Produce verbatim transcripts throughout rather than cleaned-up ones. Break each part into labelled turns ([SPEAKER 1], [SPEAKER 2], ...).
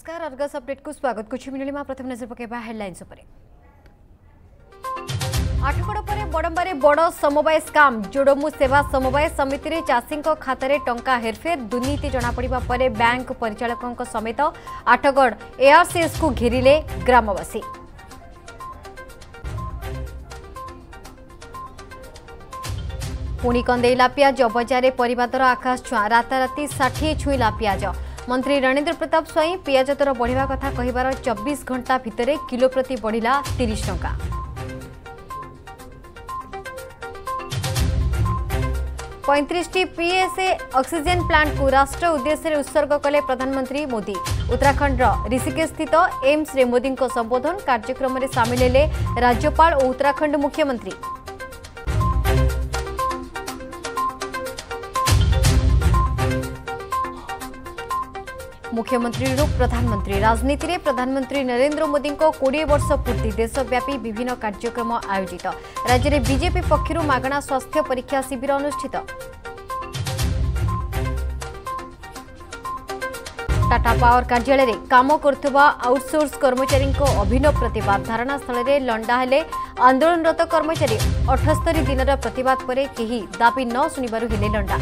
[SPEAKER 1] नमस्कार Argus update को स्वागत कुछ मिनिट में प्रथम नजर पकेबा हेडलाइंस उपरे। आठगड़ पर बड़म्बारे बड़ समवाय स्काम जोड़मु सेवा समवाय समिति रे चाषी खातार टंका हेरफेर दुर्नीति जनापड़ा पर बैंक परिचालकों समेत आठगड़ एआरसीएस को घेरिले ग्रामवासी। पुणी कंदेला पियाज बजार परिवार आकाश छुआ राताराति षाठी छुईला पियाज। मंत्री रणेंद्र प्रताप स्वाई पियाज दर बढ़िया कथा कहिबार चौबीस घंटा भितर किलो प्रति बढ़िला तीस टंका। पैंतीस टी पीएसए ऑक्सीजन प्लांट को राष्ट्र उद्देश्य उत्सर्ग कले प्रधानमंत्री मोदी। उत्तराखंड ऋषिकेश स्थित एम्स रे मोदी को संबोधन कार्यक्रम में सामिल हेले राज्यपाल और उत्तराखंड मुख्यमंत्री। मुख्यमंत्री प्रधानमंत्री राजनीति रे प्रधानमंत्री नरेंद्र मोदी को बीस वर्ष पूर्ति देशव्यापी विभिन्न कार्यक्रम आयोजित। राज्य में बीजेपी पक्षर मागणा स्वास्थ्य परीक्षा शिविर अनुष्ठित। टाटा पावर कार्यालय रे काम करथुबा आउटसोर्स कर्मचारी को अभिनव प्रतिवाद धारणा स्थल रे लंडा हेले आंदोलनरत कर्मचारी। अठहत्तर दिन प्रतिवाद पर केही दाबी न सुनिबारु हेले लंडा।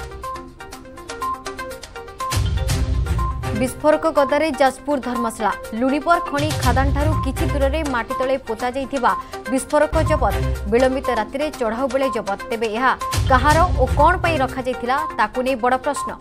[SPEAKER 1] विस्फोरक गदारे जाजपुर धर्मशाला लुणीपर खणी खादान ठारू किछि दूर में माटी तले पोता जाइथिबा विस्फोरक जबत। विलंबित राति चढ़ाऊ बेले जबत। तेबे यह कहार और कौन पाई रखा जाइथिला ताकु नै बड़ प्रश्न।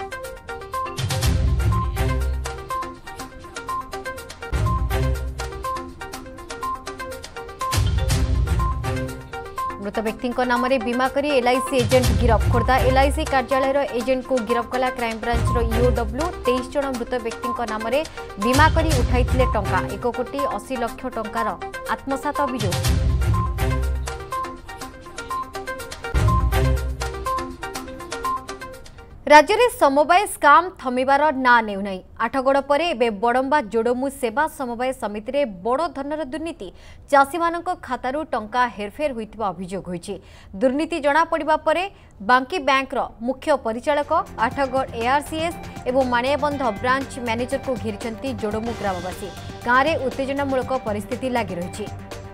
[SPEAKER 1] मृत व्यक्ति नाम बीमा करी एलआईसी एजेंट गिरफ। खोर्धा एलआईसी कार्यालय एजेंट को गिरफ कला क्राइमब्रांच ईओडब्ल्यू। तेईस जन मृत व्यक्ति नाम बीमा करी उठाइथिले टंका एक कोटी अशी लक्ष टंकार आत्मसात अभियोग। राज्य में समवाय स्काम थमिबार ना नेउनाई। आठगड़ पर एवं बड़म्बा जोड़मु सेवा समवाय समिति रे बड़ धनर दुर्नीति चाषी मानक खातारू टंका हेरफेर होइतिबा अभियोग होइछि। दुर्नीति जना पड़िबा परे बांकी बैंक रो मुख्य परिचालक आठगड़ एआरसीएस एवं माणियाबंध ब्रांच मैनेजर को घेरिछंती जोड़मु ग्रामवासी। गाँव में उत्तेजनामूलक परिस्थिति लागि रहिछि।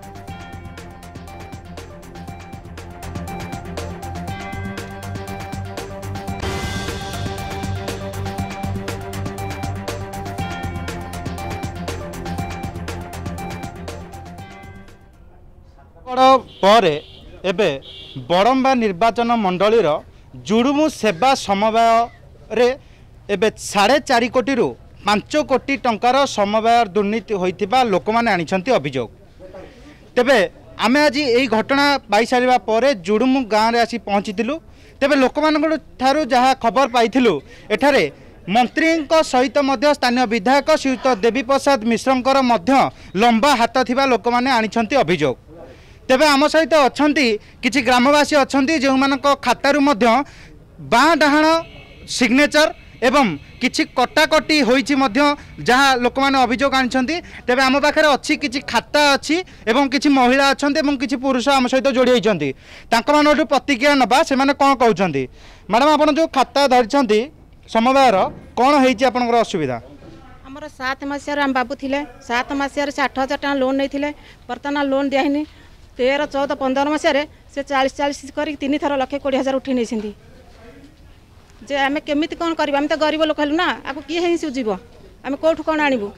[SPEAKER 2] पर एबे बड़म्बा निर्वाचन मंडलीर जुड़ुमु सेवा समवाय रे एबे साढ़े चार कोटी रु पांच कोटी टंकार समवाय दुर्नीति होइतिबा लोक माने आनिछंती अभियोग। तेबे आमे आज एई घटना पाई सारिबा परे जुड़ुमु गाँव रे आसी पहुंचीतिलु। तेबे लोक मानक ठारू जहा खबर पाइथिलु एठारे मंत्री सहित मध्य स्थानीय विधायक श्रीयुत देवी प्रसाद मिश्रंकर मध्य लंबा हाथ थिबा लोक माने आनिछंती अभियोग। तेबे आम सहित अछंती किछि ग्रामवासी अछंती जो मानक खातारू मध्य बाँ डाहाण सिग्नेचर एवं किछि कटाकटी होइछि मध्य जहाँ लोक माने अभियोग आनिछंती। तेबे आम पाखरे अछि किछि खाता अछि एवं किछि महिला अछंती एवं किछि पुरुष आम सहित जोड़ी होइछंती। तांक मानठु प्रतिक्रिया नबा से माने कोन कहउछंती। मैडम आपण जो खाता धरिछंती समवायर कोन हेइछि आपनकर असुविधा?
[SPEAKER 3] हमर सात मासियार हम बाबू थिले सात मासियार से आठ हजार टका लोन नैथिले वर्तमान लोन दियाहिनी तेरह चौदह पंद्रह मसीह से चालीस चालीस कर तीन थर लक्षे कोड़े हजार उठे नहीं जे आम केमी कौन कर तो गरीब लोक हेलु ना आपको किए ही सुझीब आम कौटू कौन आणबू।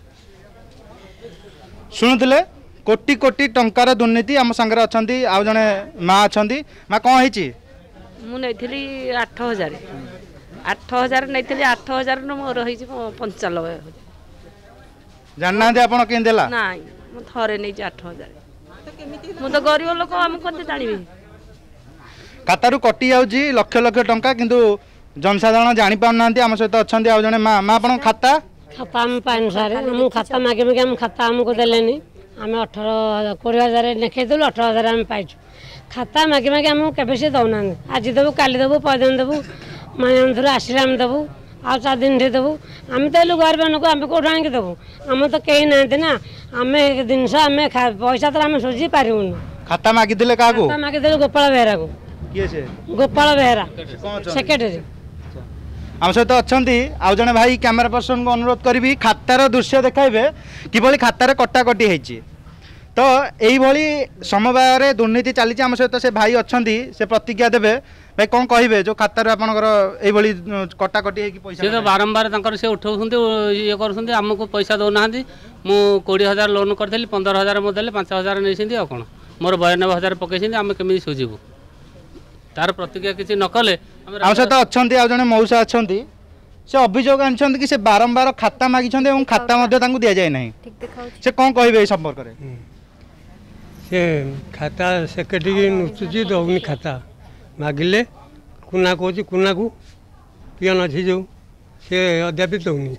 [SPEAKER 2] शुणुले कोटी कोटी टंकार दुर्नीति आम सांगे अच्छा आउ जड़े माँ अच्छा माँ कौन है
[SPEAKER 4] मुझे आठ हजार आठ हजार नहीं आठ हजार मोर पंचानबे
[SPEAKER 2] जानना आप देला
[SPEAKER 4] ना थे नहीं आठ हजार मु तो गरीब लोक आम कते जानिबे
[SPEAKER 2] खातारू कटि जाउची लक्ष लक्ष टंका किंतु जनसाधारण जानि पाउनांती। आम सहित अछंती आ जने मां मां आपन खाता
[SPEAKER 5] खाता हम पाइन सारे हम खाता मागे मागे हम खाता हमको देलेनी आम अठारह बीस हजार लेखे देलु अठारह हजार हम पाइछु खाता मागे मागे हम केबे से दउना आज देबु काली देबु पदिन देबु माने अंधुर आसीला हम देबु आ चार दिन दे देबु आम तो गरीब लोक आम कौट आनिक देबु आम तो कहीं ना ना आम जिनस आम पैसा तो आम सुझी पारूँ।
[SPEAKER 2] खाता मागिदे क्या
[SPEAKER 5] मागिदे गोपाल बेहरा को
[SPEAKER 2] किए से
[SPEAKER 5] गोपाल बेहरा सेक्रेटरी
[SPEAKER 2] आम सहित अच्छा आउ जड़े भाई कैमेरा पर्सन को अनुरोध करी खातार दृश्य देखाइबे किभली खातार कटाकटी होती तो यही समवाय दुर्नीति चली आम सहित से भाई अच्छा से प्रतिज्ञा देवे भाई कौन कहे जो खातार आपंकर ये कटाकटी पैसा
[SPEAKER 6] तो बारंबार से उठाऊँ ये कर आमको पैसा दौना मु कोड़े हजार लोन करी पंदर हजार मुझे पांच हजार नहीं कौन मोर बयानबे हजार पकई आम केमी सुझीबू तार प्रतिज्ञा किसी न कले
[SPEAKER 2] आम सहित अच्छा जड़े मौसा अच्छा से अभियोग आनी कि से बारंबार खाता मागी खाता दि जाए ना से कौन कहे संपर्क में
[SPEAKER 7] से खाता सेक्रेटरी नुचुची दौनी खाता मागिले कुना कौच कुना को पियन अच्छी जो सी अद्यापि दौनी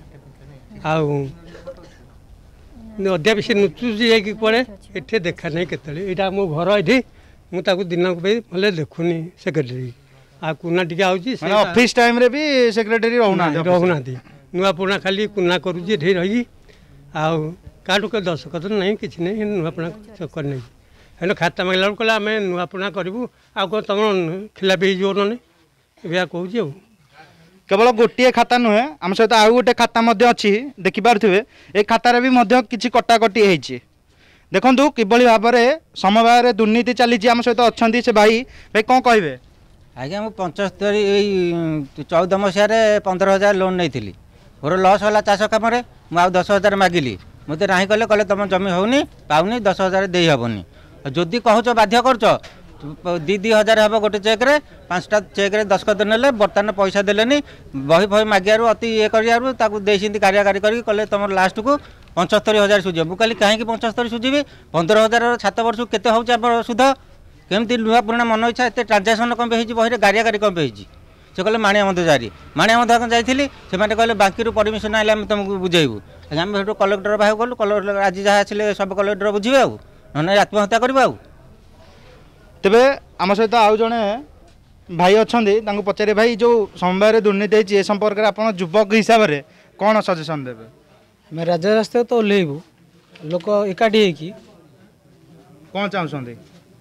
[SPEAKER 7] आद्यापि से नुचुची जाकि पड़े ये देखा नहीं केत मो घर ये मुझे दिन भले देखुनी सेक्रेटरी आ कुना टी
[SPEAKER 2] ऑफिस टाइम रे भी सेक्रेटरी रहना
[SPEAKER 7] रहना नुआ पुणा खाली कुना करुचे रही आठू के दशखत नहीं कि नहीं नुआ पुणा कर नहीं है खाता मांगला कहला आम नुआ पुणा करूँ आ कौन तुम खिलापी हो ना कहूँ
[SPEAKER 2] केवल गोटे खाता नुहे आम सहित आउ गोटे खाता अच्छी देखिपे ए खातार भी किसी कटाकटी होती देखु किभली भाव में समवाय दुर्नीति चली आम सहित अच्छा से भाई भाई कौन कहे
[SPEAKER 8] आज्ञा मुझे पंचस्तरी चौदह मसीह पंदर हजार लोन नहीं थी मोर लस है चाष कम मुझे दस हजार मागिली मत ना कले कले तुम जमी होनी पाऊनी दस हजार दे हेनी जदि कहच बाध्य कर दी दी हजार हम गोटे चेक्रे पाँचटा चेक्रे दशखत ने बर्तमान पैसा देलेनी बही फही मागियारू अति ये कर कार्यकारी कर कले तुम लास्ट को पंचस्तरी हजार सुझ मुझे कहली कहीं पंचस्तरी सुझी पंदर हजार सात वर्ष केते हो सुध केमती नुआ पुराणा मन इच्छा एत ट्रांजाक्शन कम पे बही गारियाकारी कम पे से कहले माणिया मध्य जारी माणिया मध्य जाइली से कहले बाकी परमिशन आए आम तुमको बुझेबू आम से कलेक्टर बाहर गलु कलेक्टर आज जहाँ आसे सब कलेक्टर बुझे आउ ना आत्महत्या करवा आउ
[SPEAKER 2] तेबे आम सहित आउ जड़े भाई अच्छा पचारे भाई जो समवाय दुर्नीति होती ए संपर्क में आप युवक हिसाब से कौन सजेसन देवे
[SPEAKER 9] आम राज्य रास्ता तो ओह्लैबू लोक एकाठी होगी
[SPEAKER 2] कौन चाहते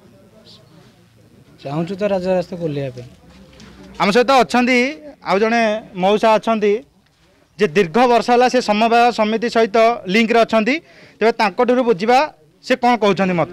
[SPEAKER 9] चाहूँ तो राज्य रास्ता को ओह्लैया
[SPEAKER 2] आम सहित अच्छा आउ जड़े मौसा अच्छा जे दीर्घ वर्ष है से समवाय समिति सहित लिंक रे अच्छा तेज बुझा से कौन कहते मत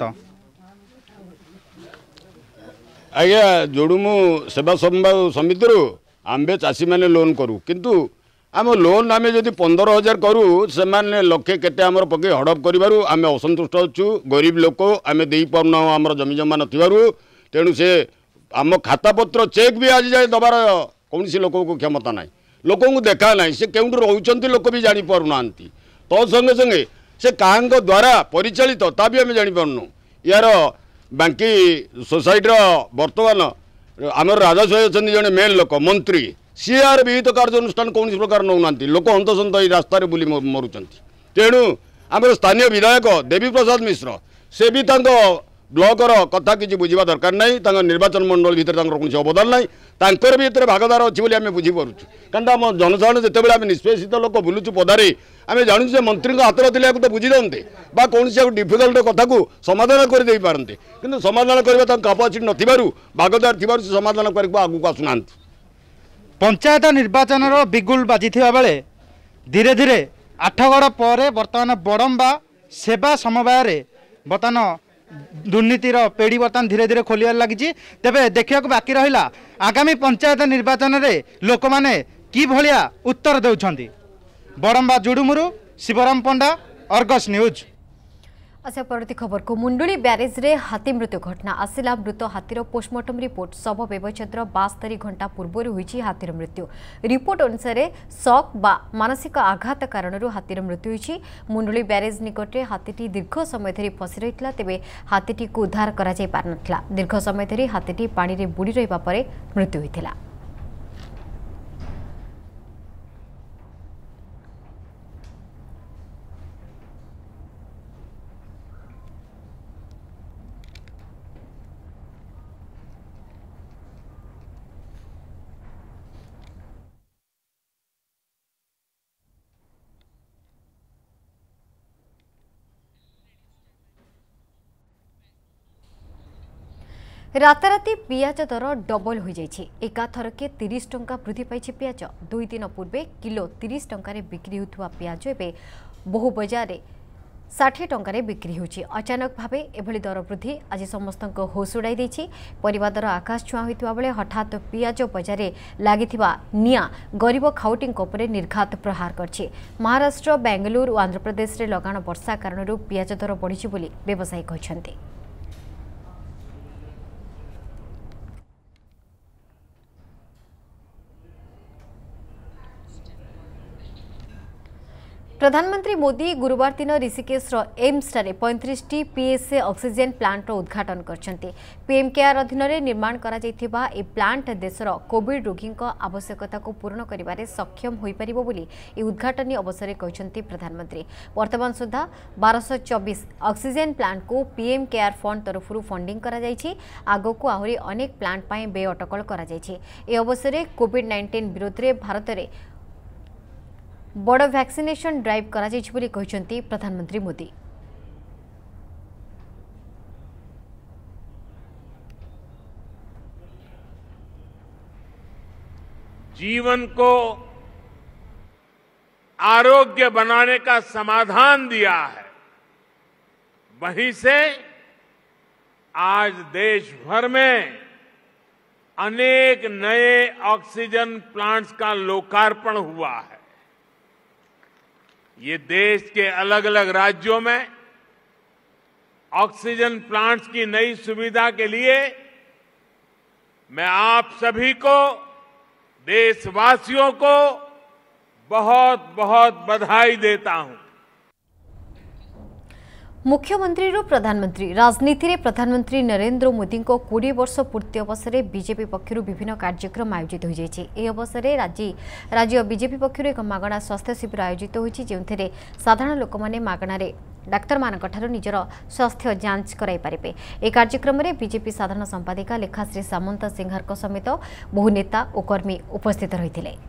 [SPEAKER 10] आज्ञा जोड़ुमु सेवा समवाय समिति आम्बे चाषी मैंने लोन करूँ किंतु आम लोन आम जदि पंदर हजार करूँ से लक्षे केते आमर पके हड़प करूँ आम असंतुष्ट अच्छु गरीब लोक आम दे पारना आम जमी जमा नथिबारु तेणु से आम खाता पत्र चेक भी आज जाए दबार कौन लोक को क्षमता ना लोक को देखा ना से क्यों रोच लोक भी जापर ना तो संगे संगे से कांग द्वारा परिचालित ता भी आम जापरनु यार बाकी सोसाइटी बर्तमान आम राजस्व अच्छा जड़े मेन लोक मंत्री सी आर विहित कार्यानुष्ठान कौन प्रकार नौना लोक हंतसंत रास्तार बुली मरुंच तेणु आम स्थानीय विधायक देवी प्रसाद मिश्र से भी ब्लॉकर कथा किसी बुझा दरकार नहीं निर्वाचन मंडल भितर कौन अवदान ना भी भागदार अच्छी आम बुझीपुर कारण आम जनसाधारण जिते आम निष्पेषित लोक बुलूचु पदारे आम जानूँ से मंत्री हाथ थे तो बुझी दे कौन डिफिकल्ट कथा को समाधान करदे पारते कि समाधान करने कैपासीटी नथिबारु भागदार थी समाधान करने आगू आसुना
[SPEAKER 2] पंचायत निर्वाचन बिगुल बाजी बेले धीरे धीरे आठगड़ पर बर्तमान बड़म्बा सेवा समवाय बर्तमान दुर्नीतिर पेड़ी बर्तमान धीरे धीरे खोलिया लगी तेबे देखा बाकी रहा आगामी पंचायत निर्वाचन में लोक मैंने कि भलिया उत्तर दौरान बड़म्बा जुडुमुरु शिवराम पंडा अर्गस न्यूज।
[SPEAKER 1] अच्छा परवर्ती खबर को मुंडुली ब्यारेज रे हाथी मृत्यु घटना आसिला मृत हाथीर पोस्टमार्टम रिपोर्ट शव व्यवच्छेदर बास्तरी घंटा पूर्व होईची हाथीर मृत्यु रिपोर्ट अनुसार शक बा मानसिक आघात कारण हाथीर मृत्यु होईची मुंडुली ब्यारेज निकटे हाथीटी दीर्घ समय धरी फसी रही तेबे हाथीटी को उद्धार करा जाय पार नथिला दीर्घ समय धरी हाथीटी पानी रे बुड़ी रहिबा परे मृत्यु होइथिला। राताराती पियाज दर डबल हो जाइए एकाथरके तीस टंका वृद्धि पाई पियाज दुई दिन पूर्वे किलो तीस टंकार बिक्री होता पियाज एवं बहु बजार षाठी टंकार बिक्री होची। अचानक भावे एभली दर वृद्धि आज समस्त होश उड़ाई देछि। परिवा दर आकाश छुआ होइतिबा बेले हठात पियाज बजार लागिथिबा निया गरीब खाउटी उपरे निर्घात प्रहार करछि। महाराष्ट्र बेंगलुरु और आंध्र प्रदेश रे लगाण वर्षा कारण पियाज दर बढ़िछि बोली व्यवसायी कहछन्ति। प्रधानमंत्री मोदी गुरुवार दिन ऋषिकेश एम्स ठारे पैंतीस टी पीएसए ऑक्सीजन प्लांट उद्घाटन करछन्ति। पीएम केयर अधीन निर्माण करा जायथिबा ए प्लांट देशर कोविड रोगी आवश्यकता को पूर्ण करिबारे सक्षम होई परिबो बोली ए उद्घाटन अवसर कहछन्ति प्रधानमंत्री। वर्तमान सुधा बारह सौ चौबीस ऑक्सीजन प्लांट को पीएम केयर फंड तरफरु फंडिंग करा जायछि। आगो को आहुरी अनेक प्लांट पई बे अटकल करा जायछि। ए अवसर कोविड नाइंटीन विरोध रे भारत रे बड़ वैक्सीनेशन ड्राइव करा जायछि बोली कहछन्ति प्रधानमंत्री मोदी।
[SPEAKER 11] जीवन को आरोग्य बनाने का समाधान दिया है, वहीं से आज देश भर में अनेक नए ऑक्सीजन प्लांट्स का लोकार्पण हुआ है। ये देश के अलग अलग राज्यों में ऑक्सीजन प्लांट्स की नई सुविधा के लिए मैं आप सभी को, देशवासियों को बहुत बहुत बधाई देता हूं।
[SPEAKER 1] मुख्यमंत्री रो प्रधानमंत्री राजनीति रे प्रधानमंत्री नरेंद्र मोदी को बीस वर्ष पूर्ति अवसर में बीजेपी पक्षर विभिन्न कार्यक्रम आयोजित हो जाइए। ए अवसर में राज्य राज्य बीजेपी पक्षर एक मागणा स्वास्थ्य शिविर आयोजित होती जो साधारण लोक मैंने मागणारे डाक्तर मान निजर स्वास्थ्य जांच कराई पारे। ए कार्यक्रम में बीजेपी साधारण संपादिका लेखाश्री सामंत सिंहार समेत बहु नेता और कर्मी उपस्थित रही।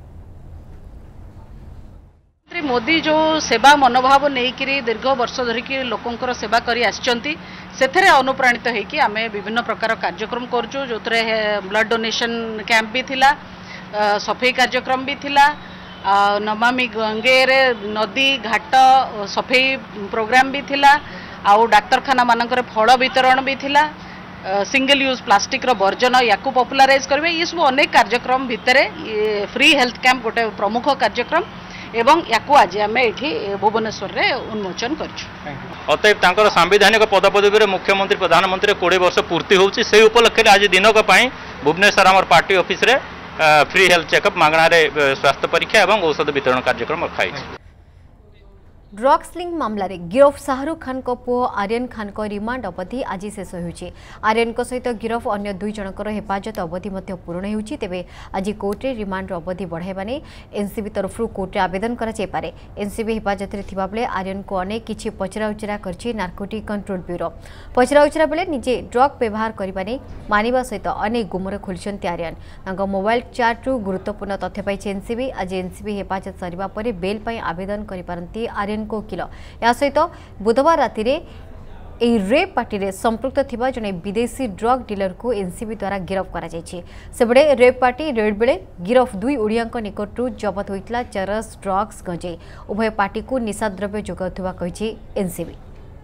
[SPEAKER 12] मोदी जो सेवा मनोभाव नहीं दीर्घ वर्ष धरिकी लोकंर सेवा करी आछंती सेथरे अनुप्राणित होइकी आमे विभिन्न प्रकार कार्यक्रम करछु। जो ब्लड डोनेशन कैंप भी थिला, सफाई कार्यक्रम भी थिला, नमामि गंगे रे नदी घाट सफाई प्रोग्राम भी थिला, आउ डाक्तरखाना मानकर फल वितरण भी थिला, सिंगल यूज प्लास्टिक रो वर्जन याकू पॉपुलराइज करबे। ये सब अनेक कार्यक्रम भितरे फ्री हेल्थ कैंप गोटे प्रमुख कार्यक्रम एवं याकू आज आम ये भुवनेश्वर रे उन्मोचन करछु।
[SPEAKER 13] अतएव तांकर सांविधानिक पदपदवी मुख्यमंत्री प्रधानमंत्री कोड़े वर्ष पूर्ति होउछि। से उपलक्ष्य आज दिनक पई भुवनेश्वर आमर पार्टी ऑफिस रे फ्री हेल्थ चेकअप मागणारे स्वास्थ्य परीक्षा एवं औषध वितरण कार्यक्रम रखाई।
[SPEAKER 1] ड्रग्स लिंक मामला रे गिरफ शाहरुख खान को पुओ आर्यन खान को रिमांड अवधि आज शेष होउछि। आर्यन को सहित गिरफ अन्य दुई जनकर हेफाजत अवधि मध्य पूर्ण होउछि। तेबे आज कोर्ट रे रिमांड अवधि बढ़ाइबा नै एनसीबी तरफरु कोर्ट रे आवेदन करा जाय पारे। एनसीबी हेफाजत रे थिबा बेले आर्यन को अनेक किछि पचरा उचरा करछि नार्कोटिक कंट्रोल ब्यूरो। पचरा उचरा बेले निजे ड्रग व्यवहार करिबा नै मानिबा सहित अनेक गुमर खोलिछन्ति आर्यन। तांको मोबाइल चैट रु गुरुत्वपूर्ण तथ्य पाइछि एनसीबी। आज एनसीबी हेफाजत सरिबा परे बेल पई आवेदन करि पारंती आर्यन को वकिल। या सहित बुधवार राति रे ए रेप पार्टी रे संपृक्त थिबा जने विदेशी ड्रग डीलर को एनसीबी द्वारा गिरफ करा जायछि। सेबडे रेप पार्टी रेड बेले गिरफ दुई ओडियांक निकटरू जबत होइतला चरस ड्रग्स गंजे। उभय पार्टी को निशा द्रव्य जोगाउथुबा कहिछि एनसीबी।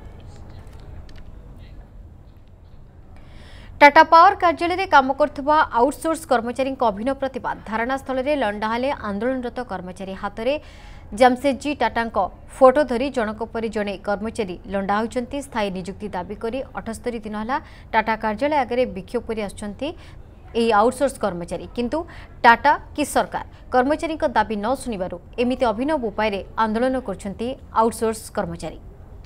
[SPEAKER 1] टाटा पावर कार्यालय में काम करथुबा आउटसोर्स कर्मचारी अभिनव प्रतिवाद। धारणा स्थल में लंडाहाले आंदोलनरत कर्मचारी हाथ में जमशेदजी टाटा फोटो धरी जनक पर जड़े कर्मचारी लंडा होती। स्थायी नियुक्ति दाबी करी अठस्तरी दिन है टाटा कार्यालय आगे विक्षोभ कर आसुछन्ति एही आउटसोर्स कर्मचारी। किंतु टाटा कि सरकार कर्मचारी दाबी न शुणिबारु एमिति अभिनव उपाय आंदोलन करछन्ति आउटसोर्स कर्मचारी।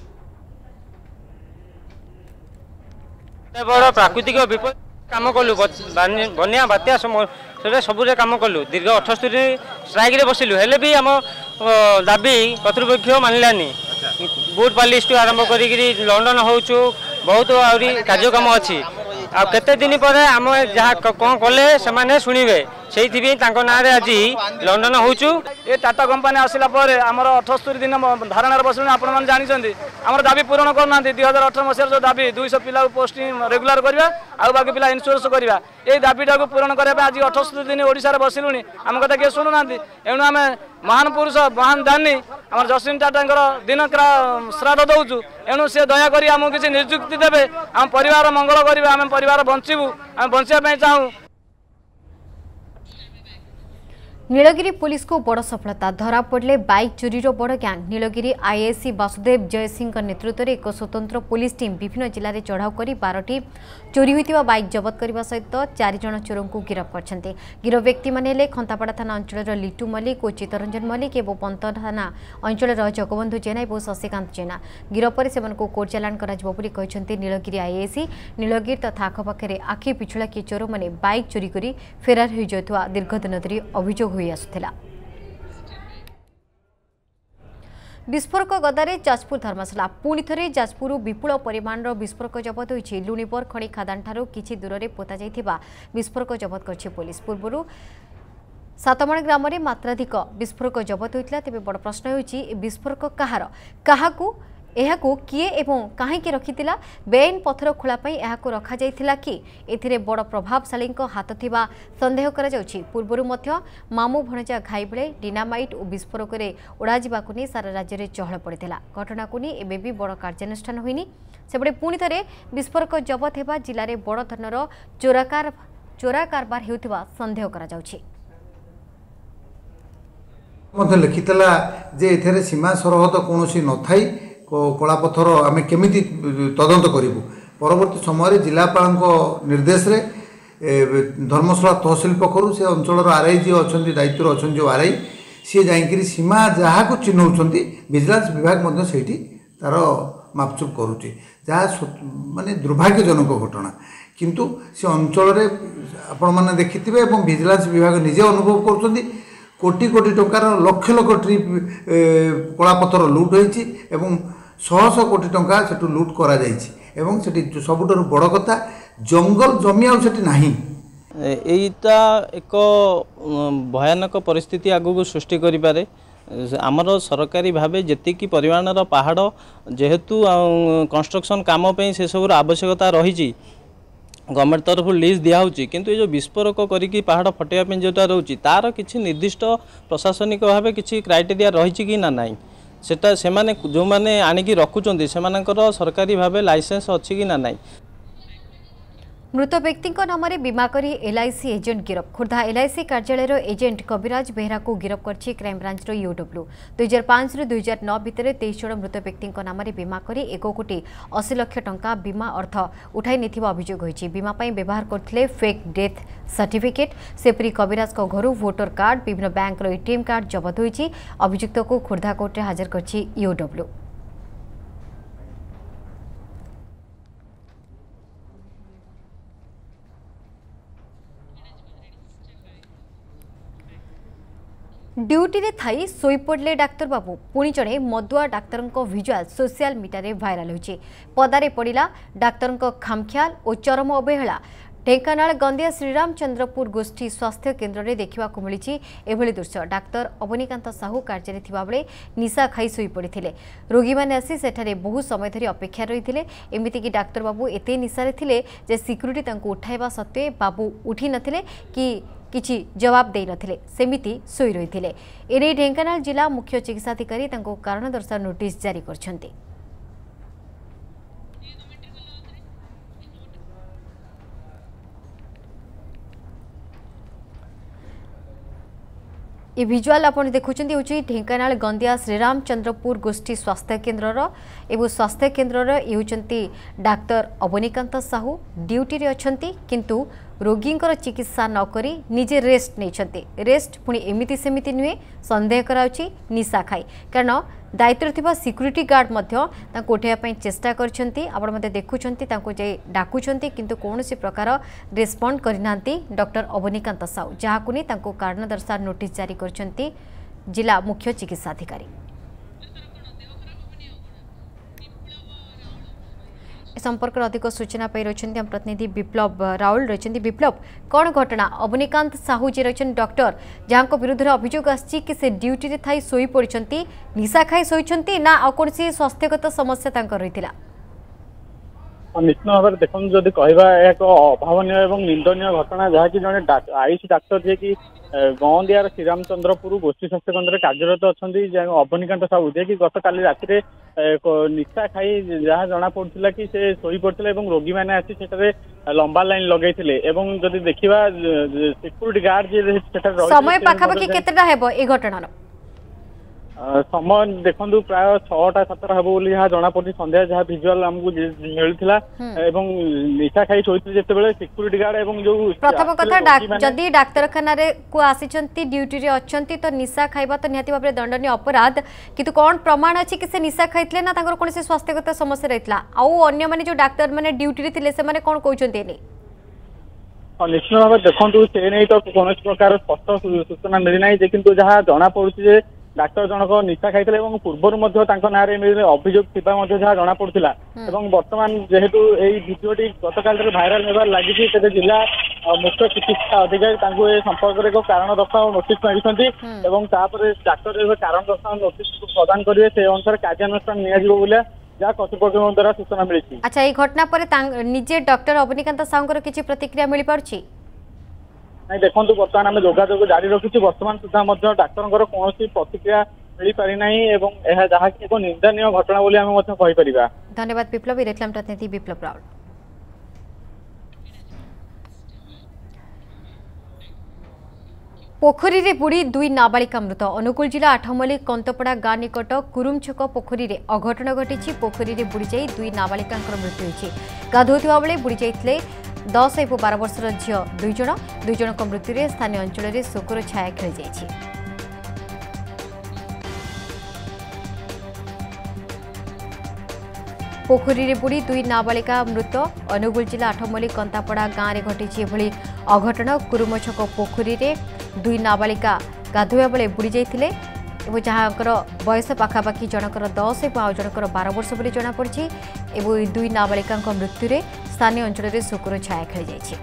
[SPEAKER 14] बड़ प्राकृतिक विपद काम कलु बन्या बात्या सबुरे काम कलु दीर्घ अठस्तरी स्ट्राइक रे बसिलु हेले भी आम दाबी कर्तृपक्ष मानलानी। बूट पालिश टू आरंभ करी लंडन होचु बहुत आहरी कार्यक्रम अच्छी आ केते दिन पर आम जहाँ कौन कले से शुणे से ना आज लंडन होचु
[SPEAKER 15] ये टाटा कंपानी आसला आमर अठस्तरी दिन धारणार बस आपण जानते आम दाबी पूरण करना दुई हजार अठर मसीह जो दाबी दुईश पिला पोस्टिंग रेगुलर करवा आउ बाकी पिला इन्स्योरेंस करवा ये दाबीटा को पूरण करने आज अठस्तरी दिन ओडिशा बसिलुणी आम कथा किए शुणुना एणु आम महान पुरुष महान दानी आम जस्टिन टाटा दिन श्राद्ध दौचु एणु सी दयाकोरी आमको किसी निजुक्ति देवे आम परिवार मंगल करवा आम परिवार बंचू आम बचापी चाहूँ।
[SPEAKER 1] नीलगिरी पुलिस को बड़ सफलता धरा पड़े बाइक चोरी बड़ गैंग नीलगिरी आईएससी वासुदेव जयसिंह नेतृत्व में एक स्वतंत्र पुलिस टीम विभिन्न जिले में चढ़ाऊ कर बारटी चोरी होता बाइक जबत करने सहित चार जन चोरों को गिरफ्त कर गिरफ व्यक्ति मैंने खंतापड़ा थाना अंचल लिटू मल्लिक और चित्तरंजन मल्लिक और पंत थाना अंचल जगबंधु जेना और शशिकांत जेना गिरफ पर से कोर्ट चालाण कर नीलगिरी आईएससी नीलगिरी तथा आखपाखे आखि पिछुड़ा किए चोर मैंने बाइक चोरी कर फेरार हो जाता दीर्घ दिन धरी अभियोग आसुला। विस्फोरक गदारे जाजपुर धर्मशाला पुणी थे जाजपुर विपुल परिमाण विस्फोरक जबत होती लुणीपर खଣି खादान ठारू किछि दूर में पोता जाइथिबा विस्फोरक जबत करछि पुलिस पूर्व सातमण ग्राम में मात्राधिक विस्फोरक जबत होता तेज बड़ प्रश्न होछि विस्फोरक कहार काहाकू एहाकू किए एवं काहेकि रखिथिला बेआईन पत्थर खोलापाई एहाकू रखा जाइथिला कि एथिरे बड़ प्रभावशाली हाथ थिबा संदेह करा जाउछि। पूर्वरु मध्य मामू भणजा घाई बेले डिनामाइट और विस्फोरक उड़ा जावाकू नहीं सारा राज्य में चहल पड़ता घटना को नहीं एबे भी बड़ कार्यानुष्ठान होइनी सेपटे पुणी थे विस्फोरक जबत हेबा जिले में बड़ धरनर चोराकार चोरा कारबार हेउथिबा संदेह करा जाउछि।
[SPEAKER 16] लिखिला जे एथरे सीमा सरहद कौन न थाई कलापथर आम केमी तदंत करूँ परवर्ती समय जिलापाल निर्देश रे धर्मशाला तहसिल पक्षर से अंचल आरआई जी अच्छा दायित्व अच्छा जो आरआई सी जा सीमा जहाँ को चिन्हौं विजिलेंस विभाग से तार मापचुप करुच्ची जहाँ माने दुर्भाग्यजनक घटना किंतु से अंचल आपण मैंने देखिथे विजिलेंस विभाग निजे अनुभव कर कोटी कोटी टंकार लक्ष लक्ष ट्रिप कलापथर लुट होती शह शह कोटी टंका से लुट करा से सबुठ बड़ कथा जंगल जमी आना
[SPEAKER 17] एटा एक भयानक परिस्थिति आगू सृष्टि करें आमर सरकारी भाव जी परिमाणर पहाड़ जेहेतु कंस्ट्रक्शन काम से सब आवश्यकता रही गवर्नमेंट तरफ लीज दिखाऊँगी किंतु ये जो विस्फोरक करी पहाड़ फटेवा जोटा रोचे तार किसी निर्दिष्ट प्रशासनिक भाव किसी क्राइटेरिया रही कि ना नाई सेटा से माने जो माने आनिकी रखुचंदी सेमानकर सरकारी भाव लाइसेंस अच्छी कि ना नाई।
[SPEAKER 1] मृत व्यक्ति नाम बीमा करी एलआईसी एजेंट गिरफ खोर्धा एलआईसी कार्यालय एजेंट कविराज बेहरा को गिरफ कर क्राइम ब्रांच यूडब्ल्यू दुई हजार पांच रु दुई हजार नौ भितर तेईस जन मृत व्यक्ति नाम बीमा करी एक कोटी अशी लक्ष टंका बीमा अर्थ उठाई नहीं अभियोग होती बीमा व्यवहार करते फेक डेथ सर्टिफिकेट सेपरी कविराज घर भोटर कार्ड विभिन्न बैंक एटीएम कार्ड जबत होती अभियुक्त को खोर्धा कोर्ट में हाजर कर यूडब्ल्यू। ड्यूटी रे थाई सोई पड़ले डाक्तर बाबू पुणी जड़े मदुआ डाक्तर विजुआल सोशल मीडिया रे भाइराल होची पदारे पड़िला डाक्तर खामख्याल और चरम अवहेला ढेंकानाल गंदिया श्रीरामचंद्रपुर गोष्ठी स्वास्थ्य केन्द्र में देखा मिली एभली दृश्य डाक्तर अवनीकांत साहू कार्य बेले निशा खाई शोई पड़ते रोगी मैंने आसी सेठारे बहु समय धरी अपेक्षा रही एमतीक डाक्तर बाबू एत निशारे थिले जे सिक्यूरिटी उठाइबा सत्वे बाबू उठी नथिले कि किछि जवाब दे नथिले सेमिति सोई रही एने ढेंकानाल जिला मुख्य चिकित्साधिकारी तांको कारण दर्शा नोटिस जारी करछन्ते। ये विजुआल आप देखुं हूँ ढेंकानाल गंदिया श्रीरामचंद्रपुर गोष्ठी स्वास्थ्य केन्द्र एवं स्वास्थ्य केन्द्र ये होती डाक्तर अवनीकांत साहू ड्यूटी रे अछंती किंतु रोगी चिकित्सा नक निजे रेस्ट नहीं रेस्ट पुणी एमती सेमती नुहे संदेह कराउछि निशा खाई कारण दायित्व थिबा सिक्यूरिटी गार्ड उठाइबा चेष्टा करछंती आपण मते देखुछंती तांको जे डाकुछंती किंतु कोनोसी प्रकार रेस्पॉन्ड करिनांती डॉक्टर अवनीकांत साहू जहाकु नै तांको कारण दर्शा नोटिस जारी करछंती जिला मुख्य चिकित्साधिकारी। संपर्क में अधिक सूचना पाई रही हम प्रतिनिधि विप्लव राउल रही। विप्लव कौन घटना अवनीकांत साहू जी रही डॉक्टर जहाँ विरुद्ध अभियोग आसी कि ड्यूटी थी शोई पड़ती निशा खाई शोई ना आ कौन स्वास्थ्यगत समस्या रही?
[SPEAKER 18] निश्चित भाव में देखो जदि कहवा एक अभावन और निंदनीय घटना जहाँकि जड़े आयुष डाक्तर जी की गौंदियार श्रीरामचंद्रपुर गोष्ठी स्वास्थ्य केन्द्र कार्यरत अच्छा अवनीकांत साहू जी की गत काली राति निशा खाई जहाँ जना पड़ा कि से शोई पड़ते रोगी मैंने आसी लंबा लाइन लगे जदि देखा सिक्यूरीटी गार्ड जी
[SPEAKER 1] समय पाखापाखि केतेटा हेबो ए घटनार
[SPEAKER 18] समय देखु प्राय छटा सतर हे बोली जहाँ जना पड़ी संध्या जहाँ भिजुआल आमको मिलता निशा खाई शोती जिते सिक्यूरीटी गार्ड एवं जो
[SPEAKER 1] प्रथम कथा जदि डाक्तरखाना को आसी ड्यूटी रे अच्छी तो निशा खाइबा तो निहाती भाव में दंडनीय अपराध किंतु कौन प्रमाण अच्छी कि से निशा खाइले ना कौन से स्वास्थ्यगत समस्या रही आउ अन्य माने जो डाक्तर माने ड्यूटी रे थिले से माने कौन कहउचंती एनी
[SPEAKER 18] निश्चित भाव देखु से नहीं तो कौन प्रकार स्पष्ट सूचना मिली ना कि जहाँ जना पड़ी डाक्तर जनक निशा खाई पूर्वर ना अभियोग थी जहाँ जना पड़ा बर्तमान जेहेतु यही भिडियोटी गतकाल भाइराल होबार लगी तेज जिला मुख्य चिकित्सा अधिकारी संपर्क में एक कारण दर्शाओ नोटिस मांगी डाक्तर कारण दर्शाओ नोटिस प्रदान करेंगे से अनुसार कार्यानुष्ठान निया जहाँ कर्तृपक्ष द्वारा सूचना मिली।
[SPEAKER 1] अच्छा ये घटना पर निजे डॉक्टर अवनीकांत साहू किसी प्रतिक्रिया मिल पार्ची
[SPEAKER 18] नहीं देखो बर्तमान आम जोगाजोग जारी रखी बर्तमान सुधा डाक्तर कौन प्रतिक्रिया मिल पारि ना जहाँ की एक निंदनीय घटना बोली आम कहीपर।
[SPEAKER 1] धन्यवाद विप्लव रेखलाम प्रतिनिधि विप्लव राउल। पोखरी रे बुड़ी दुई नाबालिका मृत अनुगुल जिला आठमल्ली कंतपड़ा गाँ निकट कुरुमछक पोखरी रे अघटन घटी पोखरी रे बुड़ी जाई दुई नाबालिका मृत्यु होइछि गाधोउथिबा बेले बुड़ी जाइथिले दस और बारह वर्षर झील दुई जन दुई जन मृत्यु में स्थानीय अंचल में शोकर छाया खेल जाइछि। पोखरी रे बुड़ी दुई नाबालिका मृत अनुगुल जिला आठमल्ली कंतापड़ा गाँव में घटी एभली अघटन कुरुमछक पोखरी रे दुई नाबालिका गाधोया बेले बुड़ी जाइथिले जहाँकर बयस पाखापाखि जनकर दस और जनकर बारह वर्ष बोली जमापड़ी एवं दुई नाबालिका मृत्यु में स्थानीय अंचल में शोकर छाया खेल जाइछि।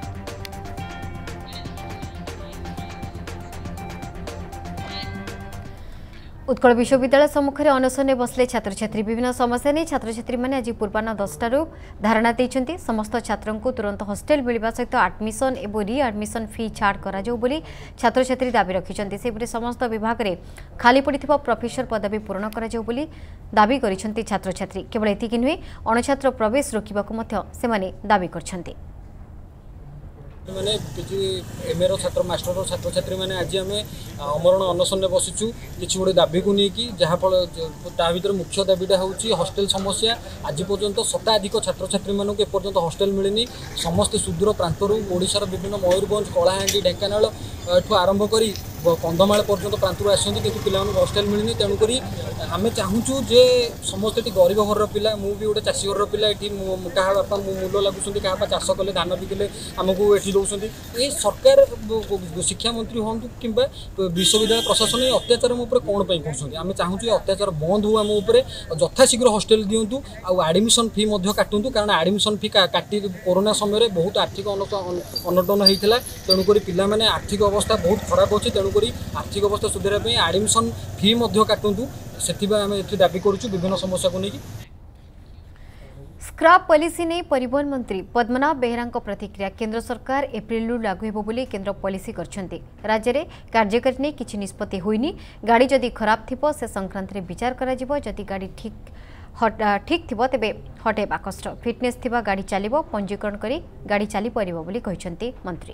[SPEAKER 1] उत्कल विश्वविद्यालय सम्मुखें अनशन बसले छात्र छात्री विभिन्न समस्या नहीं छात्र छात्री मैंने आज पूर्वाह्न दसटार धारणा देते समस्त छात्रों को तुरंत हॉस्टेल मिलवा सहित आडमिशन और रिआडमिशन फी छाड़ करा छात्र छात्री दाबी रखिंट से समस्त विभाग में खाली पड़ा प्रोफेसर पदवी पूरण करा दाबी कर छात्र छात्री केवल एतिकी नुहे अणछात्र प्रवेश रोकवा से दाबी कर
[SPEAKER 19] मैंने किसी एम ए छात्र मास्टर छात्र छात्री मैंने आज आम अमरण अनशन में बसीचु किसी गोटे दाबी को लेकिन जहाँफल ता भर मुख्य दाबीटा हूँ हॉस्टेल समस्या आज पर्यंत शताधिक छात्र छात्री मानक एपर्यंत हॉस्टेल मिलनी समस्ते सुदूर प्रांतर ओडिशार विभिन्न मयूरभंज कलाहांडी ढेंकानाल ठू आरंभ कर कंधमाल पर्यंत प्रांतर आसती कि पिला हॉस्टेल मिलनी तेणुक आम चाहूँ जे समस्त ये गरीब घर पिला मु भी गोटे चाषी घर पिला ये क्या बापा मूल लगुंट क्या चाष कले धान बिकिले आमको ये दौरान ये सरकार शिक्षा मंत्री हूँ कि विश्वविद्यालय प्रशासन ये अत्याचार उपर कौन कहते आम चाहूँ ये अत्याचार बंद हो आम उपर यथाशीघ्र हॉस्टेल दिंतु आडमिशन फी काटू कारण आडमिशन फी काटी कोरोना समय बहुत आर्थिक अनटन होता तेणुक पिला आर्थिक अवस्था बहुत खराब अच्छी तेणुक आर्थिक अवस्था सुधारने आडमिशन फी काटू से आम ये दाबी करुँ विभिन्न समस्या को लेकिन
[SPEAKER 1] स्क्रैप पॉलिसी नहीं परिवहन मंत्री पद्मनाभ बेहेरा प्रतिक्रिया केंद्र सरकार एप्रिल लागू हेबो बोली केंद्र पॉलिसी करछंती राज्य में कार्यकारी नहीं किछि निष्पत्ति होइनी गाड़ी जदि खराब थिबो से संक्रांत रे विचार करा जिवो जदि गाड़ी ठीक ठीक थिबो तेबे हटेबा कष्ट फिटनेस थिबा गाड़ी चलिबो पंजीकरण करी गाड़ी चली परिबो बोली कहिसंती मंत्री।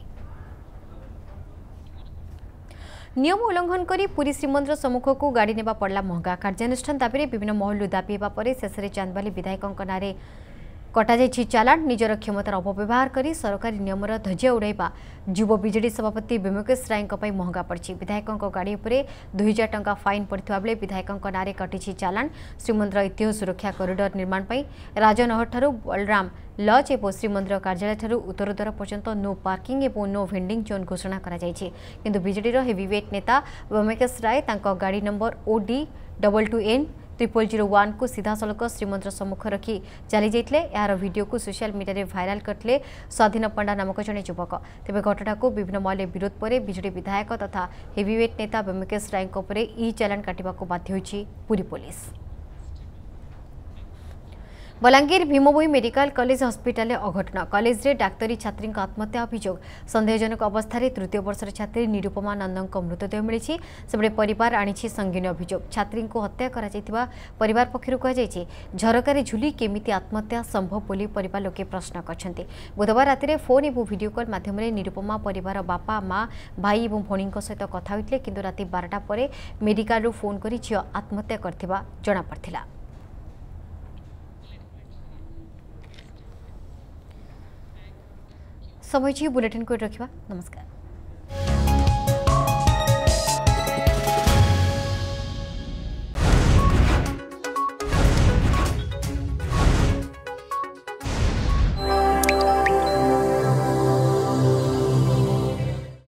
[SPEAKER 1] नियम उल्लंघन करी पुरी श्रीमंदिर सम्मुख को गाड़ी नेबा पड़ला महंगा कार्यानुष्ठान दाबी विभिन्न महलू दाबी होगा शेष में चांदबाली विधायक नारे कटा जाइछि चालान निजर क्षमतार अपव्यवहार करी सरकारी नियमर ध्वजा उड़ाइबा युव बीजेडी सभापति विमुकेश राय महंगा पड़ी विधायक गाड़ी उपरे दुई हजार टंका फाइन पड़ता बेले विधायक नारे कटिछि चालान श्रीमंदिर ऐतिह्य सुरक्षा करिडोर निर्माण राजनहर ठारू बलराम लज और श्रीमंदिर कार्यालय ठारू उत्तरद्वार पर्यंत नो पार्किंग और नो भेंडिंग जोन घोषणा करा जाइछि किंतु बीजेडी हेवीवेट नेता विमुकेश राय तांको गाड़ी number O D double two N triple zero one को सीधा सड़क श्रीमंदिर सम्मुख रखी चली जाते यार वीडियो को सोशल मीडिया रे भाइराल करते स्वाधीन पंडा नामक जड़े युवक तेज घटना को विभिन्न महल विरोध पर बिजेडी विधायक तथा हेवीवेट नेता ब्योमकेश राय ई चालाण काटिबा को बाध्य होइछि Puri police. Balangir Bhimbhoi medical college hospital अघटन कॉलेज रे डाक्तरी छात्री आत्महत्या अभियोग सन्देहजनक अवस्था तृतीय वर्षर छात्री निरुपमा नंदन मृतदेह मिली से परिवार आनी संगीन अभियोग छात्री को हत्या करा परिवार पक्षर कहुई झरकार झुली केमिति आत्महत्या संभव बोली परिवार लोके प्रश्न करछन्ते। बुधवार राति फोन और वीडियो कॉल माध्यम निरुपमा परिवार बापा माँ भाई और भौणी सहित कथा होते किंतु राति बारटा पर मेडिकल फोन कर झील आत्महत्या करथिबा जणा पड़थिला। समय बुलेटिन को रखा नमस्कार।